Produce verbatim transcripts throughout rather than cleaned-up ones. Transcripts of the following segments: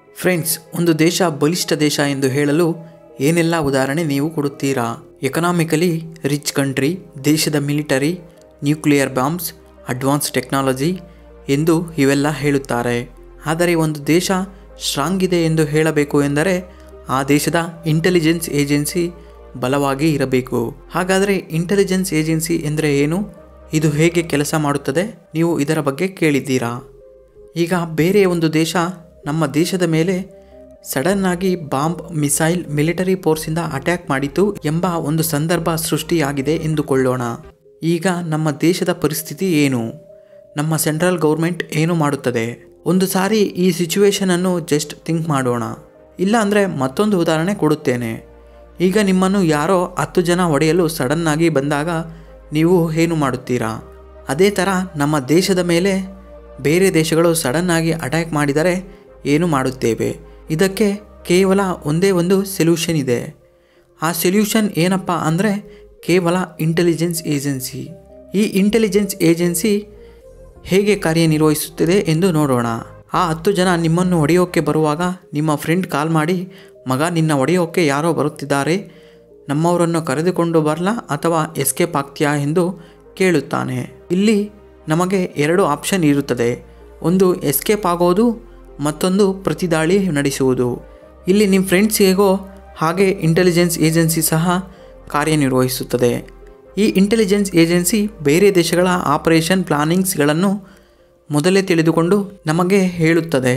Friends, ಒಂದು ದೇಶ ಬಲಿಷ್ಠ ದೇಶ ಎಂದು ಹೇಳಲು ಏನೆಲ್ಲ ಉದಾಹರಣೆ ನೀವು ಕೊಡುತ್ತೀರಾ? ಎಕನಾಮಿಕಲಿ ರಿಚ್ ಕಂಟ್ರಿ, ದೇಶದ military, nuclear bombs, advance technology ಎಂದು ಇವೆಲ್ಲ ಹೇಳುತ್ತಾರೆ. ಆದರೆ ಒಂದು ದೇಶ ಸ್ಟ್ರಾಂಗ್ ಇದೆ ಎಂದು ಹೇಳಬೇಕು ಎಂದರೆ ಆ ದೇಶದ ಇಂಟೆಲಿಜೆನ್ಸ್ ಏಜೆನ್ಸಿ ಬಲವಾಗಿ ಇರಬೇಕು. ಹಾಗಾದರೆ ಇಂಟೆಲಿಜೆನ್ಸ್ ಏಜೆನ್ಸಿ ಎಂದರೆ ಏನು? ಇದು ಹೇಗೆ ಕೆಲಸ ಮಾಡುತ್ತದೆ? ನೀವು ಇದರ ಬಗ್ಗೆ ಕೇಳಿದ್ದೀರಾ? ಈಗ ಬೇರೆ ಒಂದು ದೇಶ ನಮ್ಮ ದೇಶದ ಮೇಲೆ ಸಡನ್ನಾಗಿ ಬಾಂಬ್, ಮಿಸೈಲ್, ಮಿಲಿಟರಿ ಫೋರ್ಸಿಂದ ಅಟ್ಯಾಕ್ ಮಾಡಿತು ಎಂಬ ಒಂದು ಸಂದರ್ಭ ಸೃಷ್ಟಿಯಾಗಿದೆ ಎಂದುಕೊಳ್ಳೋಣ. ಈಗ ನಮ್ಮ ದೇಶದ ಪರಿಸ್ಥಿತಿ ಏನು? ನಮ್ಮ ಸೆಂಟ್ರಲ್ ಗೌರ್ಮೆಂಟ್ ಏನು ಮಾಡುತ್ತದೆ? ಒಂದು ಸಾರಿ ಈ ಸಿಚುವೇಶನನ್ನು ಜಸ್ಟ್ ಥಿಂಕ್ ಮಾಡೋಣ. ಇಲ್ಲ ಅಂದರೆ ಮತ್ತೊಂದು ಉದಾಹರಣೆ ಕೊಡುತ್ತೇನೆ. ಈಗ ನಿಮ್ಮನ್ನು ಯಾರೋ ಹತ್ತು ಜನ ಹೊಡೆಯಲು ಸಡನ್ನಾಗಿ ಬಂದಾಗ ನೀವು ಏನು ಮಾಡುತ್ತೀರಾ? ಅದೇ ಥರ ನಮ್ಮ ದೇಶದ ಮೇಲೆ ಬೇರೆ ದೇಶಗಳು ಸಡನ್ನಾಗಿ ಅಟ್ಯಾಕ್ ಮಾಡಿದರೆ ಏನು ಮಾಡುತ್ತೇವೆ? ಇದಕ್ಕೆ ಕೇವಲ ಒಂದೇ ಒಂದು ಸೊಲ್ಯೂಷನ್ ಇದೆ. ಆ ಸೊಲ್ಯೂಷನ್ ಏನಪ್ಪ ಅಂದರೆ ಕೇವಲ ಇಂಟೆಲಿಜೆನ್ಸ್ ಏಜೆನ್ಸಿ. ಈ ಇಂಟೆಲಿಜೆನ್ಸ್ ಏಜೆನ್ಸಿ ಹೇಗೆ ಕಾರ್ಯನಿರ್ವಹಿಸುತ್ತದೆ ಎಂದು ನೋಡೋಣ. ಆ ಹತ್ತು ಜನ ನಿಮ್ಮನ್ನು ಹೊಡೆಯೋಕ್ಕೆ ಬರುವಾಗ ನಿಮ್ಮ ಫ್ರೆಂಡ್ ಕಾಲ್ ಮಾಡಿ, ಮಗ ನಿನ್ನ ಹೊಡೆಯೋಕ್ಕೆ ಯಾರೋ ಬರುತ್ತಿದ್ದಾರೆ, ನಮ್ಮವರನ್ನು ಕರೆದುಕೊಂಡು ಬರಲಾ ಅಥವಾ ಎಸ್ಕೇಪ್ ಆಗ್ತೀಯಾ ಎಂದು ಕೇಳುತ್ತಾನೆ. ಇಲ್ಲಿ ನಮಗೆ ಎರಡು ಆಪ್ಷನ್ ಇರುತ್ತದೆ. ಒಂದು ಎಸ್ಕೇಪ್ ಆಗೋದು, ಮತ್ತೊಂದು ಪ್ರತಿದಾಳಿ ನಡೆಸುವುದು. ಇಲ್ಲಿ ನಿಮ್ಮ ಫ್ರೆಂಡ್ಸ್ ಹೇಗೋ ಹಾಗೆ ಇಂಟೆಲಿಜೆನ್ಸ್ ಏಜೆನ್ಸಿ ಸಹ ಕಾರ್ಯನಿರ್ವಹಿಸುತ್ತದೆ. ಈ ಇಂಟೆಲಿಜೆನ್ಸ್ ಏಜೆನ್ಸಿ ಬೇರೆ ದೇಶಗಳ ಆಪರೇಷನ್ ಪ್ಲಾನಿಂಗ್ಸ್ಗಳನ್ನು ಮೊದಲೇ ತಿಳಿದುಕೊಂಡು ನಮಗೆ ಹೇಳುತ್ತದೆ.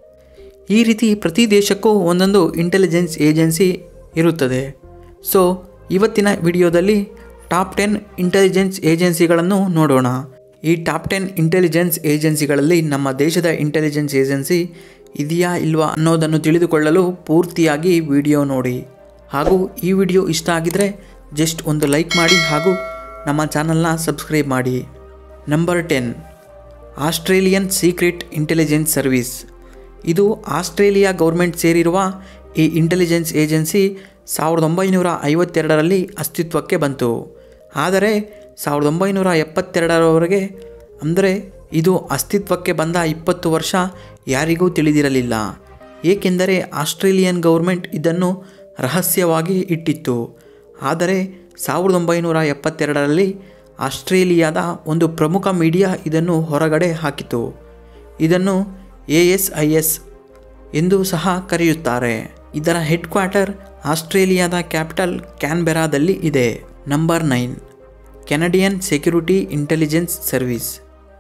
ಈ ರೀತಿ ಪ್ರತಿ ದೇಶಕ್ಕೂ ಒಂದೊಂದು ಇಂಟೆಲಿಜೆನ್ಸ್ ಏಜೆನ್ಸಿ ಇರುತ್ತದೆ. ಸೊ ಇವತ್ತಿನ ವಿಡಿಯೋದಲ್ಲಿ ಟಾಪ್ ಟೆನ್ ಇಂಟೆಲಿಜೆನ್ಸ್ ಏಜೆನ್ಸಿಗಳನ್ನು ನೋಡೋಣ. ಈ ಟಾಪ್ ಟೆನ್ ಇಂಟೆಲಿಜೆನ್ಸ್ ಏಜೆನ್ಸಿಗಳಲ್ಲಿ ನಮ್ಮ ದೇಶದ ಇಂಟೆಲಿಜೆನ್ಸ್ ಏಜೆನ್ಸಿ ಇದೆಯಾ ಇಲ್ವಾ ಅನ್ನೋದನ್ನು ತಿಳಿದುಕೊಳ್ಳಲು ಪೂರ್ತಿಯಾಗಿ ವಿಡಿಯೋ ನೋಡಿ. ಹಾಗೂ ಈ ವಿಡಿಯೋ ಇಷ್ಟ ಆಗಿದರೆ ಜಸ್ಟ್ ಒಂದು ಲೈಕ್ ಮಾಡಿ ಹಾಗೂ ನಮ್ಮ ಚಾನಲ್ನ ಸಬ್ಸ್ಕ್ರೈಬ್ ಮಾಡಿ. Number ten, Australian secret intelligence service. ಇದು ಆಸ್ಟ್ರೇಲಿಯಾ ಗೌರ್ಮೆಂಟ್ ಸೇರಿರುವ ಈ ಇಂಟೆಲಿಜೆನ್ಸ್ ಏಜೆನ್ಸಿ ಸಾವಿರದ ಒಂಬೈನೂರ ಐವತ್ತೆರಡರಲ್ಲಿ ಅಸ್ತಿತ್ವಕ್ಕೆ ಬಂತು. ಆದರೆ ಸಾವಿರದ ಒಂಬೈನೂರ ಎಪ್ಪತ್ತೆರಡರವರೆಗೆ, ಅಂದರೆ ಇದು ಅಸ್ತಿತ್ವಕ್ಕೆ ಬಂದ ಇಪ್ಪತ್ತು ವರ್ಷ ಯಾರಿಗೂ ತಿಳಿದಿರಲಿಲ್ಲ. ಏಕೆಂದರೆ ಆಸ್ಟ್ರೇಲಿಯನ್ ಗೌರ್ಮೆಂಟ್ ಇದನ್ನು ರಹಸ್ಯವಾಗಿ ಇಟ್ಟಿತ್ತು. ಆದರೆ ಸಾವಿರದ ಒಂಬೈನೂರ ಎಪ್ಪತ್ತೆರಡರಲ್ಲಿ ಆಸ್ಟ್ರೇಲಿಯಾದ ಒಂದು ಪ್ರಮುಖ ಮೀಡಿಯಾ ಇದನ್ನು ಹೊರಗಡೆ ಹಾಕಿತು. ಇದನ್ನು ಎ ಎಸ್ ಐ ಎಸ್ ಎಂದು ಸಹ ಕರೆಯುತ್ತಾರೆ. ಇದರ ಹೆಡ್ ಕ್ವಾರ್ಟರ್ ಆಸ್ಟ್ರೇಲಿಯಾದ ಕ್ಯಾಪಿಟಲ್ ಕ್ಯಾನ್ಬೆರಾದಲ್ಲಿ ಇದೆ. Number nine, Canadian security intelligence service.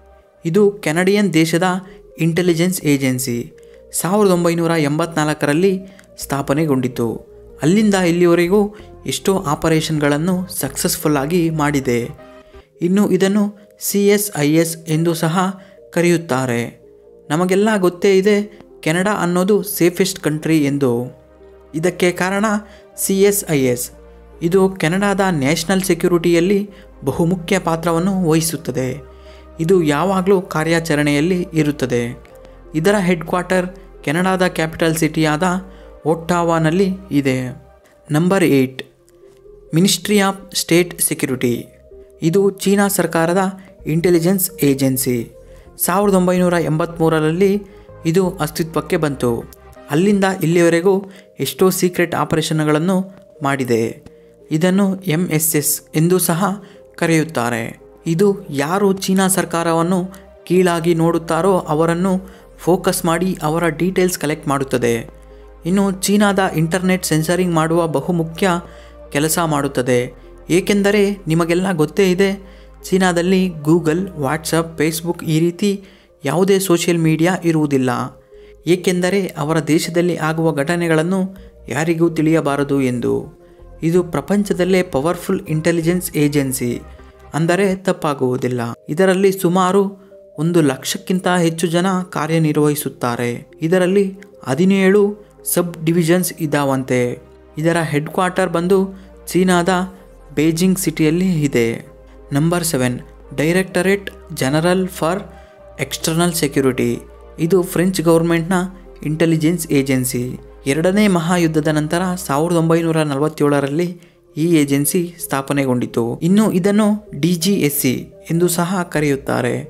ಇದು ಕೆನಡಿಯನ್ ದೇಶದ ಇಂಟೆಲಿಜೆನ್ಸ್ ಏಜೆನ್ಸಿ. ಸಾವಿರದ ಒಂಬೈನೂರ ಎಂಬತ್ನಾಲ್ಕರಲ್ಲಿ ಸ್ಥಾಪನೆಗೊಂಡಿತು. ಅಲ್ಲಿಂದ ಇಲ್ಲಿವರೆಗೂ ಎಷ್ಟೋ ಆಪರೇಷನ್ಗಳನ್ನು ಸಕ್ಸಸ್ಫುಲ್ಲಾಗಿ ಮಾಡಿದೆ. ಇನ್ನು ಇದನ್ನು ಸಿ ಎಸ್ ಐ ಎಸ್ ಎಂದು ಸಹ ಕರೆಯುತ್ತಾರೆ. ನಮಗೆಲ್ಲ ಗೊತ್ತೇ ಇದೆ ಕೆನಡಾ ಅನ್ನೋದು ಸೇಫೆಸ್ಟ್ ಕಂಟ್ರಿ ಎಂದು. ಇದಕ್ಕೆ ಕಾರಣ ಸಿ ಎಸ್ ಐ ಎಸ್. ಇದು ಕೆನಡಾದ ನ್ಯಾಷನಲ್ ಸೆಕ್ಯೂರಿಟಿಯಲ್ಲಿ ಬಹುಮುಖ್ಯ ಪಾತ್ರವನ್ನು ವಹಿಸುತ್ತದೆ. ಇದು ಯಾವಾಗಲೂ ಕಾರ್ಯಾಚರಣೆಯಲ್ಲಿ ಇರುತ್ತದೆ. ಇದರ ಹೆಡ್ ಕ್ವಾರ್ಟರ್ ಕೆನಡಾದ ಕ್ಯಾಪಿಟಲ್ ಸಿಟಿಯಾದ ಒಟ್ಟಾವಾನಲ್ಲಿ ಇದೆ. Number eight, ministry of state security. ಇದು ಚೀನಾ ಸರ್ಕಾರದ ಇಂಟೆಲಿಜೆನ್ಸ್ ಏಜೆನ್ಸಿ. ಸಾವಿರದ ಒಂಬೈನೂರ ಎಂಬತ್ತ್ಮೂರರಲ್ಲಿ ಇದು ಅಸ್ತಿತ್ವಕ್ಕೆ ಬಂತು. ಅಲ್ಲಿಂದ ಇಲ್ಲಿವರೆಗೂ ಎಷ್ಟೋ ಸೀಕ್ರೆಟ್ ಆಪರೇಷನ್ಗಳನ್ನು ಮಾಡಿದೆ. ಇದನ್ನು ಎಮ್ ಎಸ್ ಎಸ್ ಎಂದು ಸಹ ಕರೆಯುತ್ತಾರೆ. ಇದು ಯಾರು ಚೀನಾ ಸರ್ಕಾರವನ್ನು ಕೀಳಾಗಿ ನೋಡುತ್ತಾರೋ ಅವರನ್ನು ಫೋಕಸ್ ಮಾಡಿ ಅವರ ಡೀಟೇಲ್ಸ್ ಕಲೆಕ್ಟ್ ಮಾಡುತ್ತದೆ. ಇನ್ನು ಚೀನಾದ ಇಂಟರ್ನೆಟ್ ಸೆನ್ಸರಿಂಗ್ ಮಾಡುವ ಬಹುಮುಖ್ಯ ಕೆಲಸ ಮಾಡುತ್ತದೆ. ಏಕೆಂದರೆ ನಿಮಗೆಲ್ಲ ಗೊತ್ತೇ ಇದೆ, ಚೀನಾದಲ್ಲಿ ಗೂಗಲ್, ವಾಟ್ಸಪ್, ಫೇಸ್ಬುಕ್ ಈ ರೀತಿ ಯಾವುದೇ ಸೋಷಿಯಲ್ ಮೀಡಿಯಾ ಇರುವುದಿಲ್ಲ. ಏಕೆಂದರೆ ಅವರ ದೇಶದಲ್ಲಿ ಆಗುವ ಘಟನೆಗಳನ್ನು ಯಾರಿಗೂ ತಿಳಿಯಬಾರದು ಎಂದು. ಇದು ಪ್ರಪಂಚದಲ್ಲೇ ಪವರ್ಫುಲ್ ಇಂಟೆಲಿಜೆನ್ಸ್ ಏಜೆನ್ಸಿ ಅಂದರೆ ತಪ್ಪಾಗುವುದಿಲ್ಲ. ಇದರಲ್ಲಿ ಸುಮಾರು ಒಂದು ಲಕ್ಷಕ್ಕಿಂತ ಹೆಚ್ಚು ಜನ ಕಾರ್ಯನಿರ್ವಹಿಸುತ್ತಾರೆ. ಇದರಲ್ಲಿ ಹದಿನೇಳು ಸಬ್ ಡಿವಿಷನ್ಸ್ ಇದ್ದಾವಂತೆ. ಇದರ ಹೆಡ್ ಕ್ವಾರ್ಟರ್ ಬಂದು ಚೀನಾದ ಬೇಜಿಂಗ್ ಸಿಟಿಯಲ್ಲಿ ಇದೆ. Number seven, directorate general for external security. ಇದು ಫ್ರೆಂಚ್ ಗೌರ್ಮೆಂಟ್ನ ಇಂಟೆಲಿಜೆನ್ಸ್ ಏಜೆನ್ಸಿ. ಎರಡನೇ ಮಹಾಯುದ್ಧದ ನಂತರ ಸಾವಿರದ ಒಂಬೈನೂರ ನಲವತ್ತೇಳರಲ್ಲಿ ಈ ಏಜೆನ್ಸಿ ಸ್ಥಾಪನೆಗೊಂಡಿತು. ಇನ್ನು ಇದನ್ನು ಡಿ ಜಿ ಎಸ್ ಸಿ ಎಂದು ಸಹ ಕರೆಯುತ್ತಾರೆ.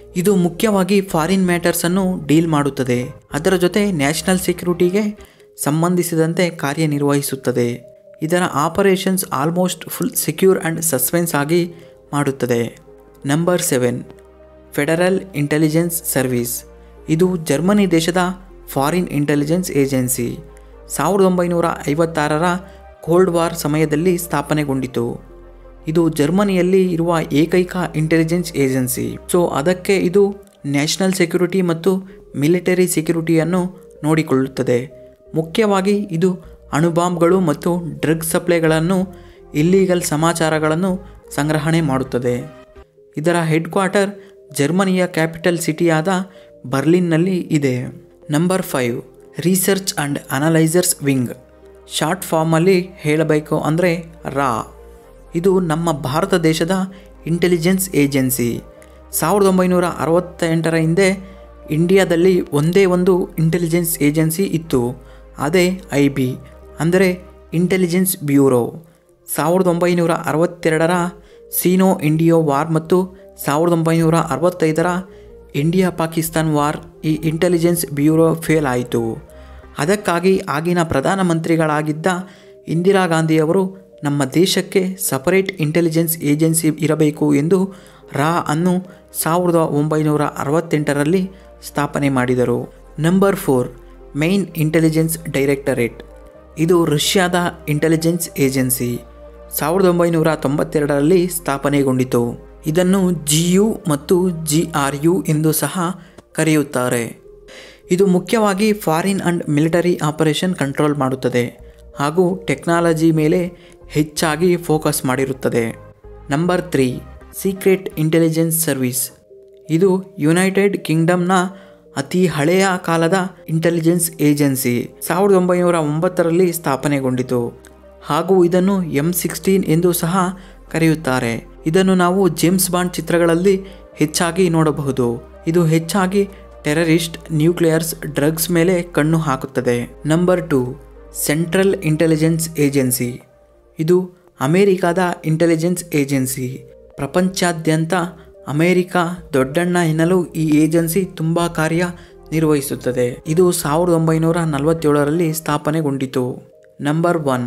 ಇದು ಮುಖ್ಯವಾಗಿ ಫಾರಿನ್ ಮ್ಯಾಟರ್ಸನ್ನು ಡೀಲ್ ಮಾಡುತ್ತದೆ. ಅದರ ಜೊತೆ ನ್ಯಾಷನಲ್ ಸೆಕ್ಯೂರಿಟಿಗೆ ಸಂಬಂಧಿಸಿದಂತೆ ಕಾರ್ಯನಿರ್ವಹಿಸುತ್ತದೆ. ಇದರ operations almost full secure and suspense ಆಗಿ ಮಾಡುತ್ತದೆ. Number seven, federal intelligence service. ಇದು ಜರ್ಮನಿ ದೇಶದ ಫಾರಿನ್ ಇಂಟೆಲಿಜೆನ್ಸ್ ಏಜೆನ್ಸಿ. ಸಾವಿರದ ಒಂಬೈನೂರ ಐವತ್ತಾರರ ಕೋಲ್ಡ್ ವಾರ್ ಸಮಯದಲ್ಲಿ ಸ್ಥಾಪನೆಗೊಂಡಿತು. ಇದು ಜರ್ಮನಿಯಲ್ಲಿ ಇರುವ ಏಕೈಕ ಇಂಟೆಲಿಜೆನ್ಸ್ ಏಜೆನ್ಸಿ. ಸೊ ಅದಕ್ಕೆ ಇದು ನ್ಯಾಷನಲ್ ಸೆಕ್ಯೂರಿಟಿ ಮತ್ತು ಮಿಲಿಟರಿ ಸೆಕ್ಯೂರಿಟಿಯನ್ನು ನೋಡಿಕೊಳ್ಳುತ್ತದೆ. ಮುಖ್ಯವಾಗಿ ಇದು ಅಣುಬಾಂಬ್ಗಳು ಮತ್ತು ಡ್ರಗ್ ಸಪ್ಲೈಗಳನ್ನು, ಇಲ್ಲೀಗಲ್ ಸಮಾಚಾರಗಳನ್ನು ಸಂಗ್ರಹಣೆ ಮಾಡುತ್ತದೆ. ಇದರ ಹೆಡ್ ಕ್ವಾರ್ಟರ್ ಜರ್ಮನಿಯ ಕ್ಯಾಪಿಟಲ್ ಸಿಟಿಯಾದ ಬರ್ಲಿನ್ನಲ್ಲಿ ಇದೆ. Number five, research and analysers wing. Short ಫಾರ್ಮಲ್ಲಿ ಹೇಳಬೇಕು ಅಂದರೆ ರಾ. ಇದು ನಮ್ಮ ಭಾರತ ದೇಶದ ಇಂಟೆಲಿಜೆನ್ಸ್ ಏಜೆನ್ಸಿ. ಸಾವಿರದ ಒಂಬೈನೂರ ಅರವತ್ತೆಂಟರ ಹಿಂದೆ ಇಂಡಿಯಾದಲ್ಲಿ ಒಂದೇ ಒಂದು ಇಂಟೆಲಿಜೆನ್ಸ್ ಏಜೆನ್ಸಿ ಇತ್ತು. ಅದೇ ಐ ಬಿ ಅಂದರೆ ಇಂಟೆಲಿಜೆನ್ಸ್ ಬ್ಯೂರೋ. ಸಾವಿರದ ಒಂಬೈನೂರ ಅರವತ್ತೆರಡರ ಸೀನೋ ಇಂಡಿಯೋ ವಾರ್ ಮತ್ತು ಸಾವಿರದ ಒಂಬೈನೂರ ಅರವತ್ತೈದರ ಇಂಡಿಯಾ ಪಾಕಿಸ್ತಾನ್ ವಾರ್ ಈ ಇಂಟೆಲಿಜೆನ್ಸ್ ಬ್ಯೂರೋ ಫೇಲ್ ಆಯಿತು. ಅದಕ್ಕಾಗಿ ಆಗಿನ ಪ್ರಧಾನಮಂತ್ರಿಗಳಾಗಿದ್ದ ಇಂದಿರಾ ಗಾಂಧಿಯವರು ನಮ್ಮ ದೇಶಕ್ಕೆ ಸಪರೇಟ್ ಇಂಟೆಲಿಜೆನ್ಸ್ ಏಜೆನ್ಸಿ ಇರಬೇಕು ಎಂದು ರಾ ಅನ್ನು ಸಾವಿರದ ಒಂಬೈನೂರ ಅರವತ್ತೆಂಟರಲ್ಲಿ ಸ್ಥಾಪನೆ ಮಾಡಿದರು. Number four, main intelligence directorate. ಇದು ರಷ್ಯಾದ ಇಂಟೆಲಿಜೆನ್ಸ್ ಏಜೆನ್ಸಿ. ಸಾವಿರದ ಒಂಬೈನೂರ ತೊಂಬತ್ತೆರಡರಲ್ಲಿ ಸ್ಥಾಪನೆಗೊಂಡಿತು. ಇದನ್ನು ಜಿ ಯು ಮತ್ತು ಜಿ ಆರ್ ಯು ಎಂದು ಸಹ ಕರೆಯುತ್ತಾರೆ. ಇದು ಮುಖ್ಯವಾಗಿ foreign and military operation control ಮಾಡುತ್ತದೆ ಹಾಗೂ ಟೆಕ್ನಾಲಜಿ ಮೇಲೆ ಹೆಚ್ಚಾಗಿ ಫೋಕಸ್ ಮಾಡಿರುತ್ತದೆ. Number three, secret intelligence service. ಇದು ಯುನೈಟೆಡ್ ಕಿಂಗ್ಡಮ್ನ ಅತಿ ಹಳೆಯ ಕಾಲದ ಇಂಟೆಲಿಜೆನ್ಸ್ ಏಜೆನ್ಸಿ. ಸಾವಿರದ ಒಂಬೈನೂರ ಒಂಬತ್ತರಲ್ಲಿ ಸ್ಥಾಪನೆಗೊಂಡಿತು ಹಾಗೂ ಇದನ್ನು ಎಂ ಸಿಕ್ಸ್ಟೀನ್ ಎಂದು ಸಹ ಕರೆಯುತ್ತಾರೆ. ಇದನ್ನು ನಾವು ಜೇಮ್ಸ್ ಬಾಂಡ್ ಚಿತ್ರಗಳಲ್ಲಿ ಹೆಚ್ಚಾಗಿ ನೋಡಬಹುದು. ಇದು ಹೆಚ್ಚಾಗಿ ಟೆರರಿಸ್ಟ್, ನ್ಯೂಕ್ಲಿಯರ್ಸ್, ಡ್ರಗ್ಸ್ ಮೇಲೆ ಕಣ್ಣು ಹಾಕುತ್ತದೆ. Number two, central intelligence agency. ಇದು ಅಮೇರಿಕಾದ ಇಂಟೆಲಿಜೆನ್ಸ್ ಏಜೆನ್ಸಿ. ಪ್ರಪಂಚಾದ್ಯಂತ ಅಮೇರಿಕಾ ದೊಡ್ಡಣ್ಣ ಎನ್ನಲು ಈ ಏಜೆನ್ಸಿ ತುಂಬ ಕಾರ್ಯ ನಿರ್ವಹಿಸುತ್ತದೆ. ಇದು ಸಾವಿರದ ಒಂಬೈನೂರ ನಲವತ್ತೇಳರಲ್ಲಿ ಸ್ಥಾಪನೆಗೊಂಡಿತು. Number one,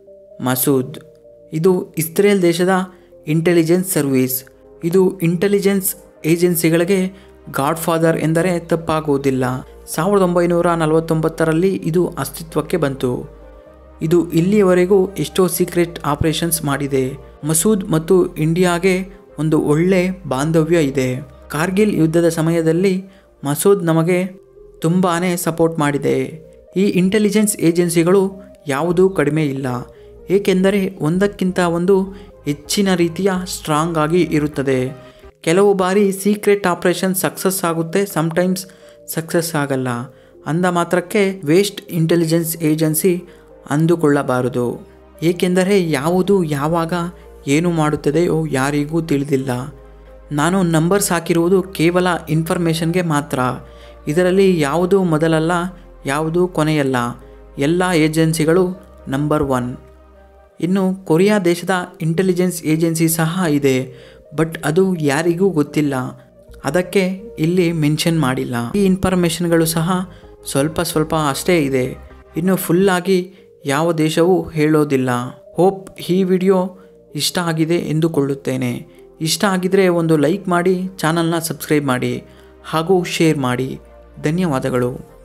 Mossad. ಇದು ಇಸ್ರೇಲ್ ದೇಶದ ಇಂಟೆಲಿಜೆನ್ಸ್ ಸರ್ವಿಸ್. ಇದು ಇಂಟೆಲಿಜೆನ್ಸ್ ಏಜೆನ್ಸಿಗಳಿಗೆ ಗಾಡ್ ಫಾದರ್ ಎಂದರೆ ತಪ್ಪಾಗುವುದಿಲ್ಲ. ಸಾವಿರದ ಒಂಬೈನೂರ ನಲವತ್ತೊಂಬತ್ತರಲ್ಲಿ ಇದು ಅಸ್ತಿತ್ವಕ್ಕೆ ಬಂತು. ಇದು ಇಲ್ಲಿಯವರೆಗೂ ಎಷ್ಟೋ ಸೀಕ್ರೆಟ್ ಆಪರೇಷನ್ಸ್ ಮಾಡಿದೆ. ಮಸೂದ್ ಮತ್ತು ಇಂಡಿಯಾಗೆ ಒಂದು ಒಳ್ಳೆ ಬಾಂಧವ್ಯ ಇದೆ. ಕಾರ್ಗಿಲ್ ಯುದ್ಧದ ಸಮಯದಲ್ಲಿ ಮಸೂದ್ ನಮಗೆ ತುಂಬಾ ಸಪೋರ್ಟ್ ಮಾಡಿದೆ. ಈ ಇಂಟೆಲಿಜೆನ್ಸ್ ಏಜೆನ್ಸಿಗಳು ಯಾವುದೂ ಕಡಿಮೆ ಇಲ್ಲ, ಏಕೆಂದರೆ ಒಂದಕ್ಕಿಂತ ಒಂದು ಹೆಚ್ಚಿನ ರೀತಿಯ ಸ್ಟ್ರಾಂಗ್ ಆಗಿ ಇರುತ್ತದೆ. ಕೆಲವು ಬಾರಿ ಸೀಕ್ರೆಟ್ ಆಪರೇಷನ್ ಸಕ್ಸಸ್ ಆಗುತ್ತೆ, ಸಮ್ಟೈಮ್ಸ್ ಸಕ್ಸಸ್ ಆಗಲ್ಲ. ಅಂದ ಮಾತ್ರಕ್ಕೆ ವೇಸ್ಟ್ ಇಂಟೆಲಿಜೆನ್ಸ್ ಏಜೆನ್ಸಿ ಅಂದುಕೊಳ್ಳಬಾರದು, ಏಕೆಂದರೆ ಯಾವುದು ಯಾವಾಗ ಏನು ಮಾಡುತ್ತದೆಯೋ ಯಾರಿಗೂ ತಿಳಿದಿಲ್ಲ. ನಾನು ನಂಬರ್ಸ್ ಹಾಕಿರುವುದು ಕೇವಲ ಇನ್ಫಾರ್ಮೇಷನ್ಗೆ ಮಾತ್ರ. ಇದರಲ್ಲಿ ಯಾವುದೂ ಮೊದಲಲ್ಲ, ಯಾವುದೂ ಕೊನೆಯಲ್ಲ. ಎಲ್ಲ ಏಜೆನ್ಸಿಗಳು ನಂಬರ್ ಒನ್. ಇನ್ನು ಕೊರಿಯಾ ದೇಶದ ಇಂಟೆಲಿಜೆನ್ಸ್ ಏಜೆನ್ಸಿ ಸಹ ಇದೆ, ಬಟ್ ಅದು ಯಾರಿಗೂ ಗೊತ್ತಿಲ್ಲ, ಅದಕ್ಕೆ ಇಲ್ಲಿ ಮೆನ್ಷನ್ ಮಾಡಿಲ್ಲ. ಈ ಇನ್ಫಾರ್ಮೇಷನ್ಗಳು ಸಹ ಸ್ವಲ್ಪ ಸ್ವಲ್ಪ ಅಷ್ಟೇ ಇದೆ, ಇನ್ನು ಫುಲ್ಲಾಗಿ ಯಾವ ದೇಶವೂ ಹೇಳೋದಿಲ್ಲ. ಹೋಪ್ ಈ ವಿಡಿಯೋ ಇಷ್ಟ ಆಗಿದೆ ಎಂದುಕೊಳ್ಳುತ್ತೇನೆ. ಇಷ್ಟ ಆಗಿದರೆ ಒಂದು ಲೈಕ್ ಮಾಡಿ, ಚಾನಲ್ನ ಸಬ್ಸ್ಕ್ರೈಬ್ ಮಾಡಿ ಹಾಗೂ ಶೇರ್ ಮಾಡಿ. ಧನ್ಯವಾದಗಳು.